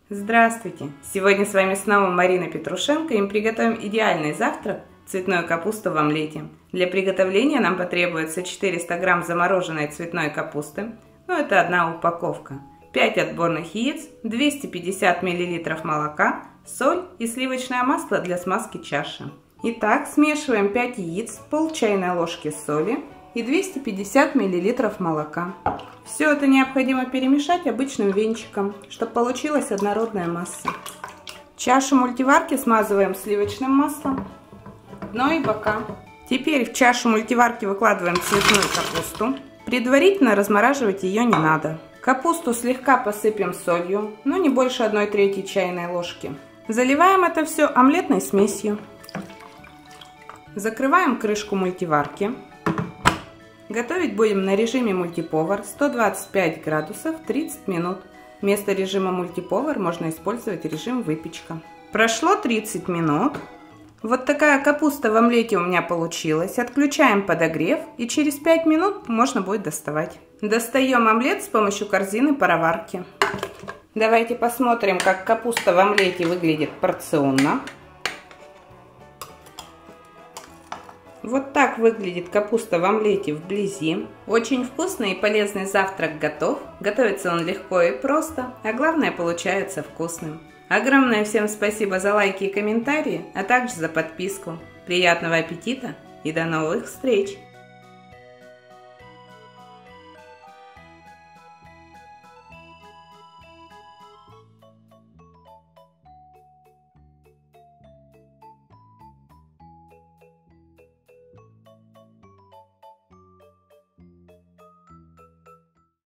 Здравствуйте! Сегодня с вами снова Марина Петрушенко, и мы приготовим идеальный завтрак – цветную капусту в омлете. Для приготовления нам потребуется 400 грамм замороженной цветной капусты, это одна упаковка, 5 отборных яиц, 250 мл молока, соль и сливочное масло для смазки чаши. Итак, смешиваем 5 яиц, пол чайной ложки соли и 250 мл молока. Все это необходимо перемешать обычным венчиком, чтобы получилась однородная масса. Чашу мультиварки смазываем сливочным маслом, дно и бока. Теперь в чашу мультиварки выкладываем цветную капусту. Предварительно размораживать ее не надо. Капусту слегка посыпем солью, но не больше 1/3 чайной ложки. Заливаем это все омлетной смесью. Закрываем крышку мультиварки. Готовить будем на режиме мультиповар 125 градусов 30 минут. Вместо режима мультиповар можно использовать режим выпечка. Прошло 30 минут. Вот такая капуста в омлете у меня получилась. Отключаем подогрев и через 5 минут можно будет доставать. Достаем омлет с помощью корзины пароварки. Давайте посмотрим, как капуста в омлете выглядит порционно. Вот так выглядит капуста в омлете вблизи. Очень вкусный и полезный завтрак готов. Готовится он легко и просто, а главное, получается вкусным. Огромное всем спасибо за лайки и комментарии, а также за подписку. Приятного аппетита и до новых встреч!